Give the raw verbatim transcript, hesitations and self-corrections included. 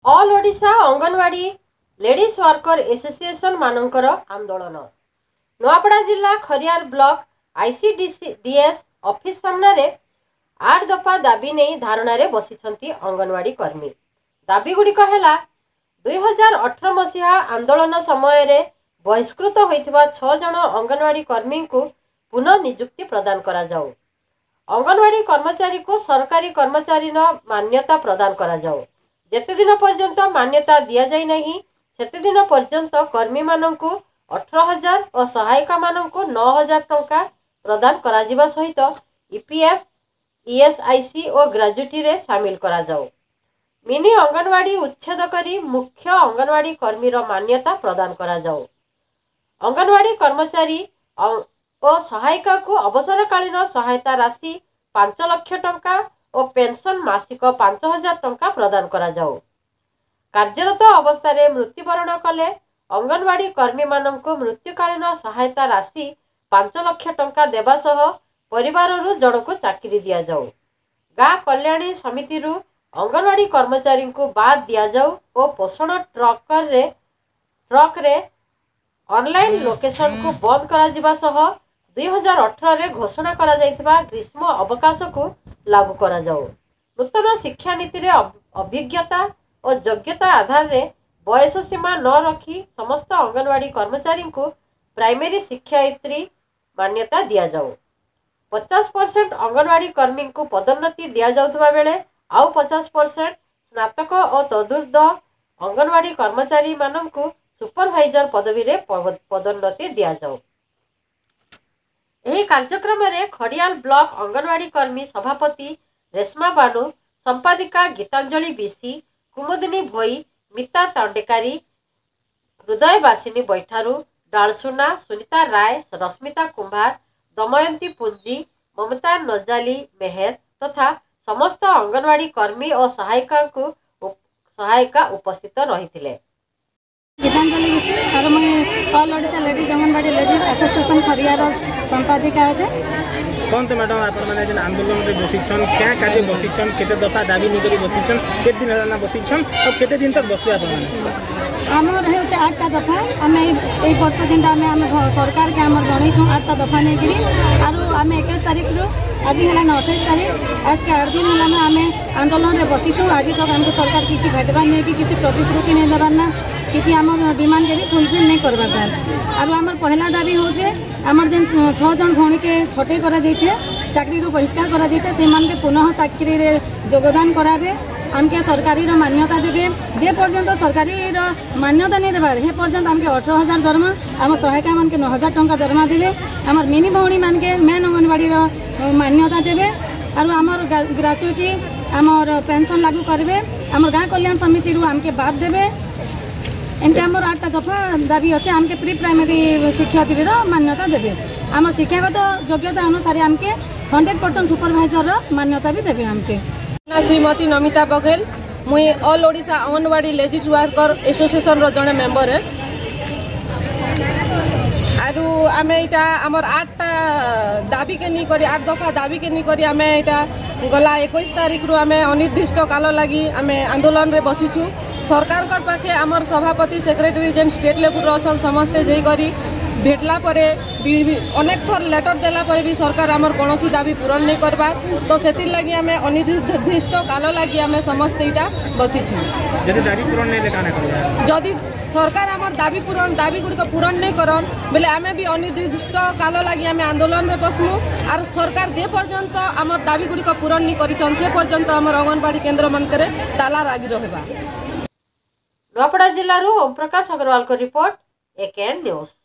All Odisha anganwadi ladies worker association मानकर आंदोलन नुआपड़ा जिला खरियार ब्लॉक आईसीडीएस ऑफिस सामने आठ दफा दाबी नहीं धारणा रे बसिछंती अंगनवाड़ी कर्मी। दाबी गुड़िक है दुई हजार अठर मसीहा आंदोलन समय रे बहिष्कृत होइथिबा छह जन अंगनवाड़ी कर्मी को पुनः नियुक्ति प्रदान करा जाऊ। अंगनवाड़ी कर्मचारी को सरकारी कर्मचारी न मान्यता प्रदान करा जाऊ। जेते दिन पर्यंत मान्यता दिया जाय नहीं सेते दिन पर्यंत कर्मी माननकु अठारह हजार और सहायिका माननकु नौ हजार टंका प्रदान करा जिबा सहित ईपीएफ ईएसआईसी और ग्रेजुटी रे शामिल करा जाऊ। मिनी अंगनवाड़ी उच्छेद करी मुख्य अंगनवाड़ी कर्मी रो मान्यता प्रदान करा जाऊ। अंगनवाड़ी कर्मचारी और सहायिका को अवसरकालीन सहायता राशि पांच लाख टंका और पेंशन मासिक पांच हजार टंका प्रदान करा जाऊ। कार्यरत अवस्था मृत्युवरण कले अंगनवाड़ी कर्मी माननकु मृत्युकालीन सहायता राशि पांच लाख टंका देवा सह परिवार जन को चाकरी दिया जाऊ। गाँ कल्याणी समिति रु अंगनवाड़ी कर्मचारी को बाद दिया जाऊ और पोषण ट्रकर रे ट्रक रे ऑनलाइन लोकेशन को बंद करा जिबा सह दुई हजार अठर रे घोषणा करा जाइथिबा ग्रीष्म अवकाश को लागू करा जाऊ। नूतन शिक्षा नीति रे अभिज्ञता और योग्यता आधार रे बयस सीमा न रखी समस्त अंगनवाड़ी कर्मचारी को प्राइमरी शिक्षयित्री मान्यता दिया जाऊ। पचास परसेंट अंगनवाड़ी कर्मी को पदोन्नति दिया जाउथबा बेले आउ पचास परसेंट स्नातक और तदूर्ध अंगनवाड़ी कर्मचारी माननकु सुपरवाइजर पदवी रे पदोन्नति दिया जाऊ। एही कार्यक्रम रे खड़ियाल ब्लॉक अंगनवाड़ी कर्मी सभापति रेशमा बानु, संपादिका गीतांजलि बिसी, कुमुदिनी भोई, मिता तांडेकारी, हृदयवासिनी बैठारू, डालसुना, सुनीता राय, रश्मिता कुंभार, दमयंती पुंजी, ममता नजाली मेहर तथा समस्त अंगनवाड़ी कर्मी और सहायिका को सहायिका उपस्थित रही थे। गीतांजलि विषय और मैं all Odisha ladies anganwadi ladies association Khariar संपादिका होते। कौन तो मैडम आप मैंने जन आंदोलन रे बसिछन क्या काजे बसिछन केते दफा दाबी नहीं करी बसिछन केते दिन हला बसिछन और केते दिन तक बसबे आपण माने हमर हे छै आठ टा दफा हमें ए वर्ष जेंटा हमें हमें सरकार के हमर जणै छु आठ टा दफा नै करी आरो हमें इक्कीस तारीख रो आज हला अट्ठाईस तारीख आज के आठ दिन हला हमें आंदोलन रे बसिछु। आज तक हमको सरकार किछि भेटबा नै कि किछि प्रतिश्रुति नै देबार ना किछि हमर डिमांड के भी फुलफिल नहीं करबा तार। आरो हमर पहला दाबी हो जे हमर जेन छह जन भौणी के छोटे करा दै छै चाकरी रो बहिष्कार करा दै छै से मान के पुनः चाकरी रे योगदान कराबे हमके सरकारी रो मान्यता देबे। जे पर्यंत सरकारी रो मान्यता नहीं देबार हे पर्यंत हमके अठारह हजार दरमा हमर सहायिका मान के नौ हजार टंका दरमा देबे। हमर मिनी भौणी मान के मेन अंगनवाड़ी रो मान्यता देबे आरो हमर ग्रेजुटी हमर पेंशन लागू करबे। हमर गाँ कल्याण समिति रु हमके बाद देबे। एमके हमर आठटा दफा दाबी अच्छे हमके प्री प्राइमरी शिक्षार्थी मान्यता देवे। आम शिक्षागत योग्यता अनुसार हमके हंड्रेड परसेंट सुपरवाइजर मान्यता भी देवे। हमके श्रीमती नमिता बघेल मुई all Odisha anganwadi ladies worker association रो जने मेंबर है। आरु आमे इटा हमर आठटा दाबी के नहीं करी आठ दफा दाबी के नहीं करी आमे इटा गला इक्कीस तारीख रु आमे अनिर्दिष्ट काल लगी आमे आंदोलन रे बसिछु। सरकार कर पाखे आमर सभापति सेक्रेटरी जेन स्टेट लेवल अच्छा समस्ते जे करी भेटला परे अनेक थर लेटर देला परे भी सरकार आमर कौनसी दाबी पूरण नहीं करबा तो सेतिर लगी आमे अनिर्दिष्ट काल लगी आमे समस्त इटा बसिछु। जदि दाबी पूरण नहीं लेकाने करबा जदि सरकार आमर दाबी पूरण दाबी गुडी को पूरण नहीं करन बेले आमे भी अनिर्दिष्ट काल लगी आमे आंदोलन रे बसमु और सरकार जे पर्यंत आमर दाबी गुडी को पूरण नहीं करिछन से पर्यंत आमर अंगनवाड़ी केंद्र मन करे ताला लागी रहबा। नुआपड़ा जिल्लारू ओम प्रकाश अग्रवाल को रिपोर्ट एकेएन न्यूज।